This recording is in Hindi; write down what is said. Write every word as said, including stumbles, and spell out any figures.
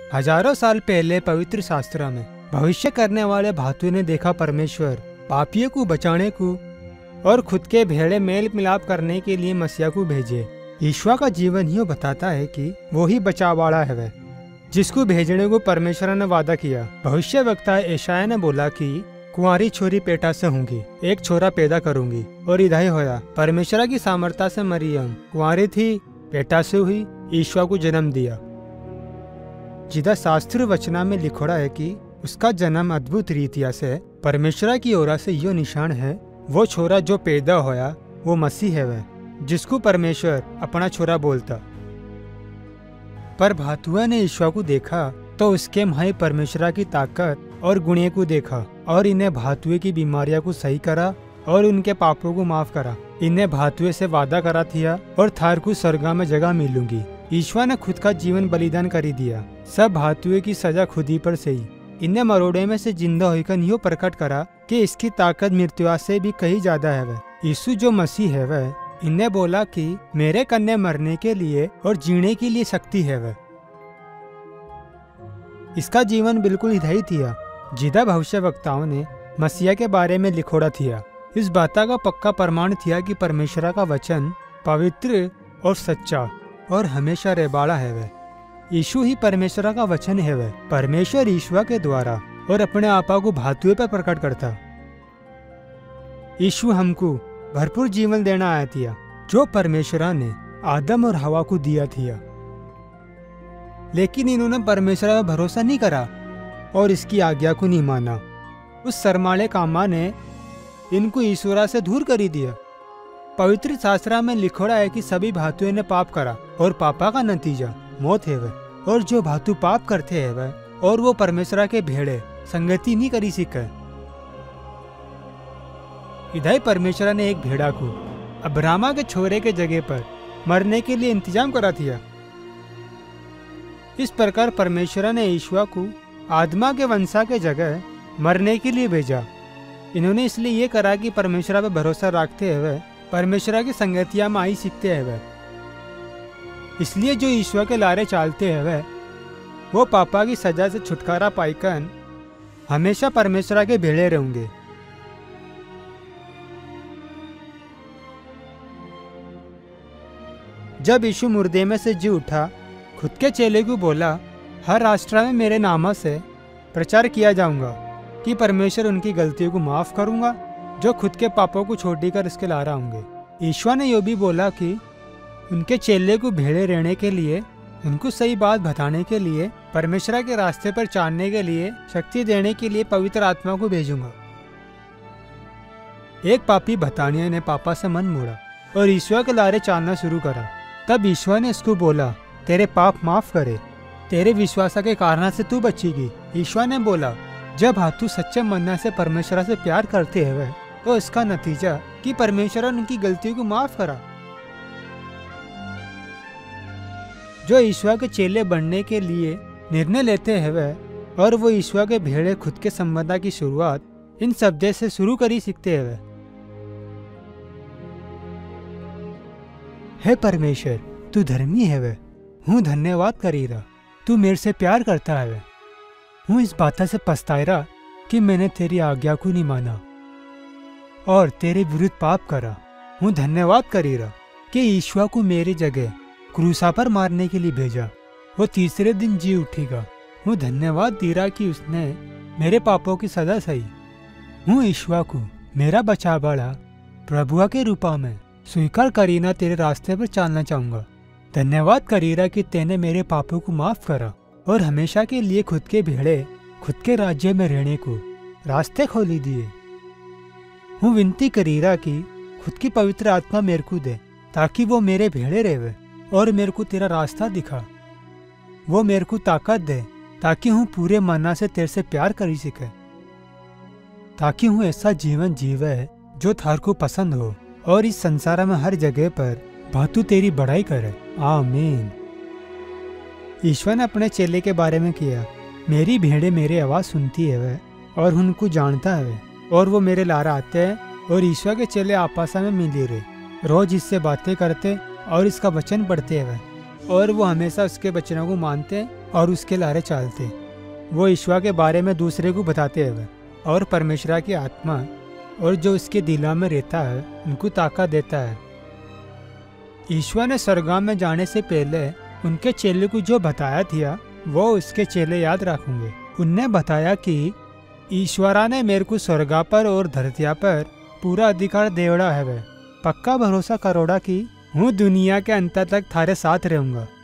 हजारों साल पहले पवित्र शास्त्र में भविष्य करने वाले भातु ने देखा परमेश्वर पापियों को बचाने को और खुद के भेड़े मेल मिलाप करने के लिए मसीहा को भेजे। ईश्वर का जीवन ही बताता है कि वो ही बचावाड़ा है वह जिसको भेजने को परमेश्वर ने वादा किया। भविष्य वक्ता यशायाह ने बोला कि कुंवारी छोरी पेटा से होंगी, एक छोरा पैदा करूंगी, और इधर ही होया। परमेश्वर की सामर्थ्य से मरियम कुंवारी थी, पेटा से हुई, ईश्वर को जन्म दिया। जिदा शास्त्र वचना में लिखोड़ा है कि उसका जन्म अद्भुत रीतिया से परमेश्वर की ओर से यो निशान है। वो छोरा जो पैदा होया वो मसीह है वह जिसको परमेश्वर अपना छोरा बोलता। पर भातुआ ने ईश्वर को देखा तो उसके माही परमेश्वर की ताकत और गुणे को देखा और इन्हें भातुए की बीमारियां को सही करा और उनके पापों को माफ करा। इन्हें भातुए से वादा करा थिया और थार को स्वर्गा में जगह मिलूंगी। ईश्वर ने खुद का जीवन बलिदान कर दिया। सब भातुए की सजा खुद ही पर सही। इन्हें मरोड़े में से जिंदा होकर यो प्रकट करा कि इसकी ताकत मृत्यु से भी कहीं ज्यादा है वह। यीशु जो मसीह है वह इन्हें बोला कि मेरे कन्ने मरने के लिए और जीने के लिए शक्ति है वह। इसका जीवन बिल्कुल इधर थिया जिदा भविष्य वक्ताओं ने मसीहा के बारे में लिखोड़ा थिया। इस बात का पक्का प्रमाण थिया कि परमेश्वर का वचन पवित्र और सच्चा और हमेशा रेबाड़ा है वह। यीशु ही परमेश्वर का वचन है वह। परमेश्वर ईश्वर के द्वारा और अपने आपा को भातुए पर प्रकट करता। यीशु हमको भरपूर जीवन देना आया थिया जो परमेश्वर ने आदम और हवा को दिया थिया, लेकिन इन्होंने परमेश्वर पर भरोसा नहीं करा और इसकी आज्ञा को नहीं माना। उस शर्माले कामा ने इनको ईश्वरा से दूर कर दिया। पवित्र शास्त्र में लिखोड़ा है कि सभी भातुओं ने पाप करा और पापा का नतीजा मौत है वह। और जो भातु पाप करते हैं वह और वो परमेश्वर के भेड़े संगति नहीं करी सीखे। इधर परमेश्वर ने एक भेड़ा को अब्रामा के छोरे के जगह पर मरने के लिए इंतजाम करा दिया। इस प्रकार परमेश्वर ने ईश्वर को आदमा के वंशा के जगह मरने के लिए भेजा। इन्होंने इसलिए ये करा कि परमेश्वर पर भरोसा रखते हुए परमेश्वर की संगतिया में आई सीखते हैं वह। इसलिए जो ईश्वर के लारे चालते हैं वह वो पापा की सजा से छुटकारा पाईकन हमेशा परमेश्वर के भेड़े रहेंगे। जब यीशु मुर्दे में से जी उठा, खुद के चेले को बोला, हर राष्ट्र में मेरे नाम से प्रचार किया जाऊंगा कि परमेश्वर उनकी गलतियों को माफ करूंगा जो खुद के पापों को छोड़ कर इसके ला रहा होंगे। ईश्वर ने यो भी बोला कि उनके चेले को भेड़े रहने के लिए, उनको सही बात बताने के लिए, परमेश्वर के रास्ते पर चलने के लिए, शक्ति देने के लिए पवित्र आत्मा को भेजूंगा। एक पापी बतानिया ने पापा से मन मोड़ा और ईश्वर के लारे चलना शुरू करा। तब ईश्वर ने उसको बोला, तेरे पाप माफ करे, तेरे विश्वास के कारण से तू बचेगी। ईश्वर ने बोला, जब हाथू सच्चे मन से परमेश्वर से प्यार करते हैं तो इसका नतीजा कि परमेश्वर उनकी गलतियों को माफ करा। जो ईश्वर के चेले बनने के लिए निर्णय लेते हैं वह और वो ईश्वर के भेड़े खुद के संबंध की शुरुआत इन शब्दों से शुरू करी सीखते हैं वह। हे परमेश्वर, तू धर्मी है वह, हूँ धन्यवाद करी रहा। तू मेरे से प्यार करता है वह। हूँ इस बात से पछताए रहा कि मैंने तेरी आज्ञा को नहीं माना और तेरे विरुद्ध पाप करा। हूँ धन्यवाद करी रहा कि ईश्वर को मेरी जगह क्रूसा पर मारने के लिए भेजा। वो तीसरे दिन जी उठेगा। हूँ धन्यवाद दी रहा कि उसने मेरे पापों की सजा सही। हूँ ईश्वर को मेरा बचावाड़ा प्रभुआ के रूपा में स्वीकार करीना तेरे रास्ते पर चलना चाहूंगा। धन्यवाद करीरा कि तेने मेरे पापों को माफ करा और हमेशा के लिए खुद के भेड़े खुद के राज्य में रहने को रास्ते खोली दिए। हूँ विनती करीरा कि खुद की पवित्र आत्मा मेरे को दे ताकि वो मेरे भेड़े रहे और मेरे को तेरा रास्ता दिखा। वो मेरे को ताकत दे ताकि हूँ पूरे मना से तेरे से प्यार करी सके, ताकि हूँ ऐसा जीवन जीवे जो थार को पसंद हो और इस संसार में हर जगह पर भातु तेरी बड़ाई करे। आमीन। ईश्वर ने अपने चेले के बारे में किया, मेरी भेड़े मेरे आवाज सुनती है वह और उनको जानता है वह और वो मेरे लारा आते हैं। और ईश्वर के चेले आपस में मिली रहे, रोज इससे बातें करते और इसका वचन पढ़ते हैं वह और वो हमेशा उसके वचनों को मानते और उसके लारे चालते। वो ईश्वर के बारे में दूसरे को बताते हैं और परमेश्वर की आत्मा और जो उसके दिला में रहता है उनको ताकत देता है। ईश्वर ने स्वर्ग में जाने से पहले उनके चेले को जो बताया था वो उसके चेले याद रखेंगे। उनने बताया कि ईश्वरा ने मेरे को स्वर्ग पर और धरतिया पर पूरा अधिकार देवड़ा है। पक्का भरोसा करोड़ा कि हूँ दुनिया के अंत तक थारे साथ रहूँगा।